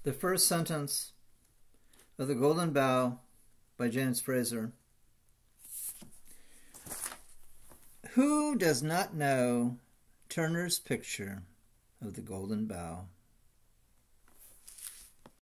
The first sentence of The Golden Bough by James Frazer. Who does not know Turner's picture of the Golden Bough?